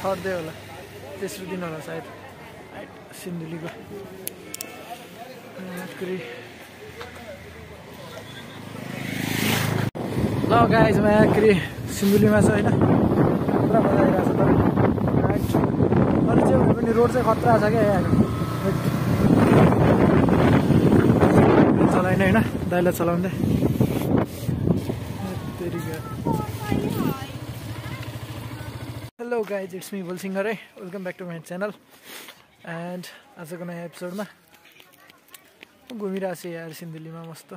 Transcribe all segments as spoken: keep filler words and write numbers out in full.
Third day होला, तेस्रो दिन होला सायद सिन्धुलीको। ल गाइज म आखिरी सिन्धुलीमा छ होइन, पुरा मजा आइरहेको छ। तर अनि चाहिँ भने पनि रोड चाहिँ खतरा छ क्या यहाँ चलाइन होइन, दाइलाई चलाउँदै। हेलो गाइज, इट्स मी बोल सिङ्गर है, welcome back to my channel. And आजको नयाँ एपिसोडमा घुमिरहेको छु यार सिन्धुलीमा मस्त।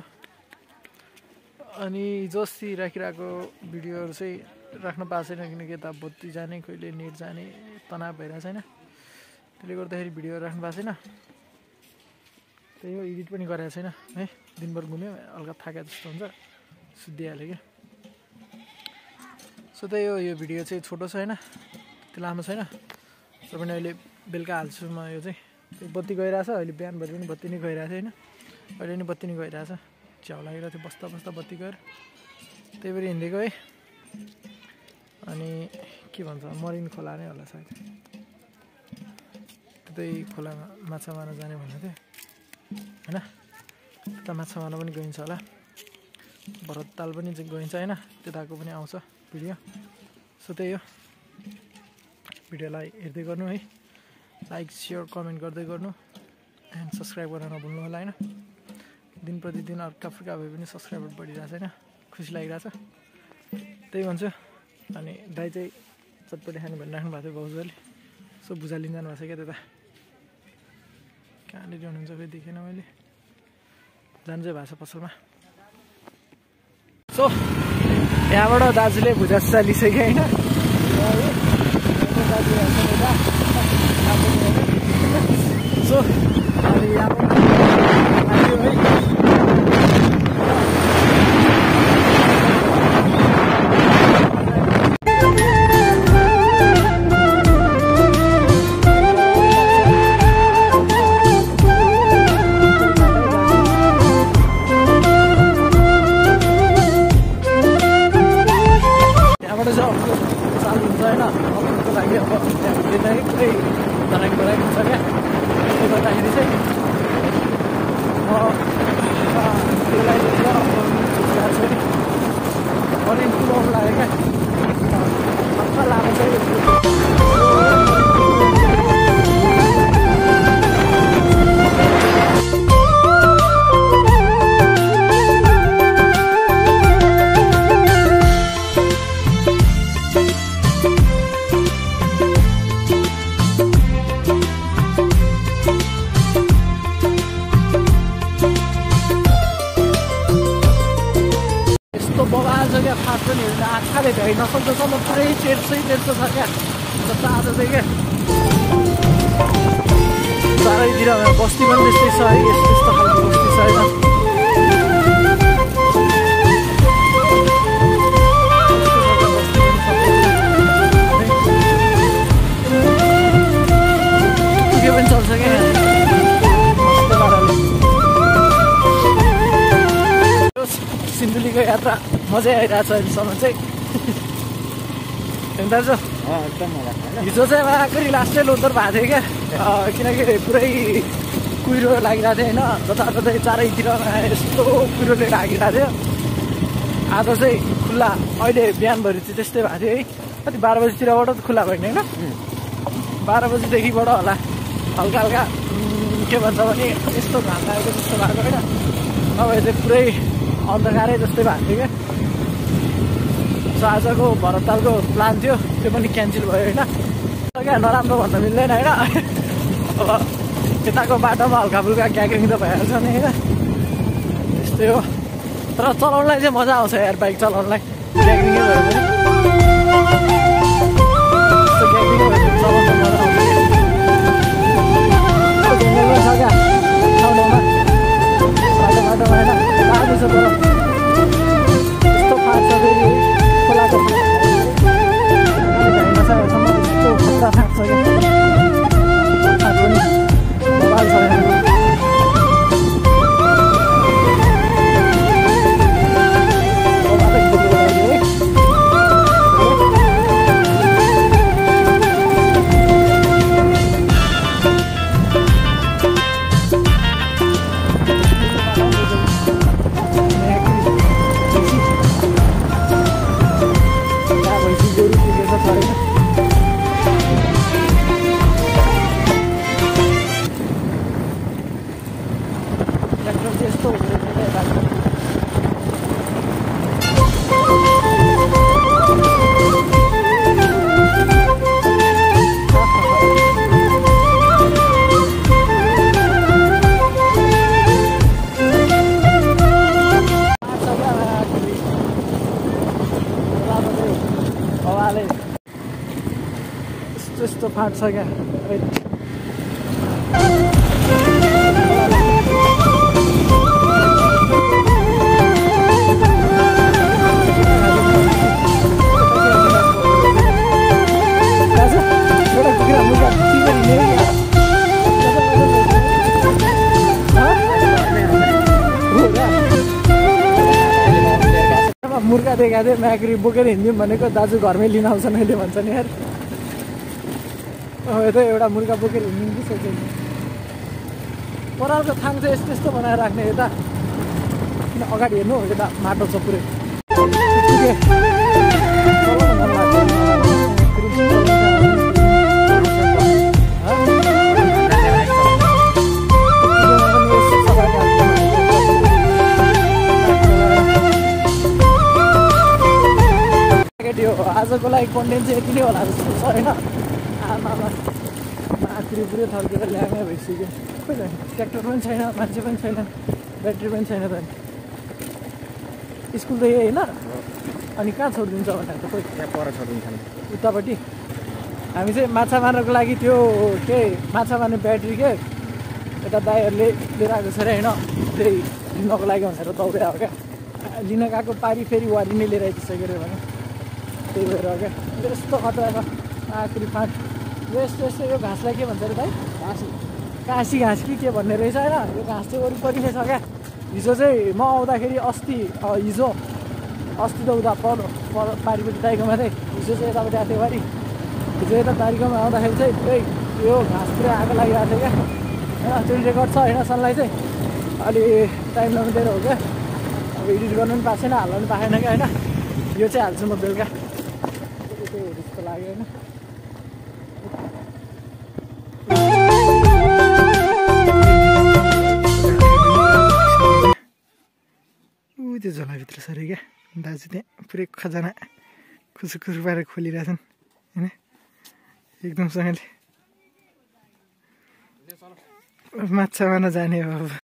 अनि जस्ती राखिरहेको भिडियोहरू चाहिँ राख्न पाएको छैन, किनकि यता बत्ती जाने, कहिले नेट जाने तनाव भइरहेको छैन, त्यसले गर्दाखेरि भिडियो राख्नु भएको छैन। त्यही हो, एडिट पनि गरेको छैन है, दिनभर घुम्यो, हल्का थाके जस्तो हुन्छ, सुत्दिहाल्यो क्या। सो त्यही हो, यो भिडियो चाहिँ छोटो छ होइन, त्यो लामो छैन। र पनि अहिले बेलुका हाल्छु म यो चाहिँ। बत्ती गइरहेछ अहिले, बिहानभरि पनि बत्ती नै गइरहेको थियो होइन, अहिले पनि बत्ती नै गइरहेछ। छ्याउ लागिरहेको थियो बस्दा बस्दा बत्ती गएर, त्यही भएर हिँडेको है। अनि के भन्छ, मरिन खोला नै होला सायद, त्यही खोलामा माछा मार्न जाने भनेको थियो होइन। त्यता माछा मार्न पनि गइन्छ होला, भरतताल पनि गइन्छ होइन, त्यताको पनि आउँछ भिडियो। सो त्यही हो, भिडियोलाई हेर्दै गर्नु है, लाइक सेयर कमेन्ट गर्दै गर्नु, एन्ड सब्सक्राइब गर्न नभुल्नु होला होइन। दिन प्रतिदिन अर्का फुर्का भए पनि सब्सक्राइबर बढिरहेको छ होइन, खुसी लागिरहेछ, त्यही भन्छु। अनि दाइ चाहिँ चटपटी खाने भनिराख्नु भएको थियो भाउजूले, सो भुजा लिन जानु भएको छ क्या त्यता। कहाँनिर हुनुहुन्छ फेरि देखेन मैले, जानु चाहिँ भएको छ पसलमा। सो यहाँबाट दाजुले भुजा सुजा लिइसक्यो होइन, सो अनि यहाँबाट चालु हुन्छ होइन, अफको लागि अब त्यहाँ पुरै धराक धराक हुन्छ क्या। त्यसले गर्दाखेरि चाहिँ म त्यसलाई छु नि, अलिक कुदाउनु लाग्यो क्या, हल्का लामो चाहिँ। बगाल छ क्या, फाट पनि हेर्नु आँखाले भ्याइ नसक्दोसम्म पुरै टेर्छै टेर्छो छ क्या जस्तो आज चाहिँ क्या। चारैतिर बस्ती पनि त्यस्तै छ है, यस्तो यस्तो खालको बस्ती छ होइन। के पनि चल्छ क्या मस्तो पाराले। सिन्धुलीको यात्रा मजै आइरहेको छ अहिलेसम्म चाहिँ दाजु। हिजो चाहिँ आखिरी लास्टै लोदर भएको थियो क्या, किनकि पुरै कुहिरो लागिरहेको थियो होइन, जताततै चारैतिर यस्तो कुहिरोले लागिरहेको थियो। आज चाहिँ खुल्ला, अहिले बिहानभरि चाहिँ त्यस्तै भएको थियो है, कति बाह्र बजीतिरबाट त खुल्ला भयो नि होइन, बाह्र बजीदेखिबाट होला हल्का हल्का के भन्छ भने यस्तो घाम लागेको जस्तो भएको होइन, नभए चाहिँ पुरै अन्धकारै जस्तै भएको थियो क्या। सो आजको भरततालको प्लान थियो, त्यो पनि क्यान्सल भयो होइन, क्या नराम्रो भन्न मिल्दैन होइन। अब यताको बाटोमा हल्का फुल्का क्याकिङ त भइहाल्छ नि होइन, त्यस्तै हो। तर चलाउनलाई चाहिँ मजा आउँछ यार, बाइक चलाउनलाई क्याकिङै भयो भने, त्यस्तो क्याकिङै भयो भने चलाउन मजा आउँछ क्या। छ क्या ठाउँ ठाउँमा बाटो बाटोमा होइन, बाटो छ तर यस्तो फाट्छ फेरि खोलाको भ्याइनसम्म यस्तो खतरा फाट्छ क्या, फाट पनि बवाल छ यहाँ। यस्तो फाँट छ क्या मुर्गा देखा थिएँ म्याक्री बोकेर हिँड्यौँ भनेको दाजु घरमै लिन आउँछ मैले भन्छ नि यार यता एउटा मुर्गा बोकेर हिँड्यौँ कि सोचेँ परालको थाङ चाहिँ यस्तो यस्तो बनाएर राख्ने यता किन अगाडि हेर्नु यता माटो छ पुरै आजको लागि कन्टेन्ट चाहिँ यति नै होला जस्तो छ होइन आमामा माथि पुरै थर्केर ल्याङै भइसक्यो खोइ त ट्र्याक्टर पनि छैन मान्छे पनि छैन ब्याट्री पनि छैन त स्कुल त यही होइन अनि कहाँ छोडिदिन्छ भनेर त खोइ त्यहाँ पर छोडिदिन्छ उतापट्टि हामी चाहिँ माछा मार्नको लागि त्यो के माछा मार्ने ब्याट्री के यता दाइहरूले लिएर आएको छ अरे होइन त्यही लिनको लागि भनेर दौडे हो क्या लिन गएको पारी फेरि वारी नै लिएर आइसक्यो अरे भने त्यही भएर क्या यस्तो खतरा छ आखिरी फाँट यस्तो यस्तो यो घाँसलाई के भन्छ अरे भाइ घाँस काँसी घाँस कि के भन्ने रहेछ होइन यो घाँस चाहिँ वरिपरि नै छ क्या हिजो चाहिँ म आउँदाखेरि अस्ति हिजो अस्ति त उता पर पर पारिपट्टि दाइकोमा चाहिँ हिजो चाहिँ यतापट्टि आएको थियो वारी हिजो यता दाइकोमा आउँदाखेरि चाहिँ त्यही यो घाँस पुरै आगो लागिरहेको थियो क्या होइन त्यो रेकर्ड छ होइन सनलाई चाहिँ अलि टाइम नमिलेर हो क्या अब एडिट गर्नु पनि पाएको छैन हाल्नु पनि पाएन क्या होइन यो चाहिँ हाल्छु म बेलुका जस्तो लाग्यो होइन ऊ त्यो झोलाभित्र छ अरे क्या दाजु त्यहाँ पुरै खजाना खुसुखुस पारेर खोलिरहेछन् होइन एकदमसँगले माछा मार्न जाने हो अब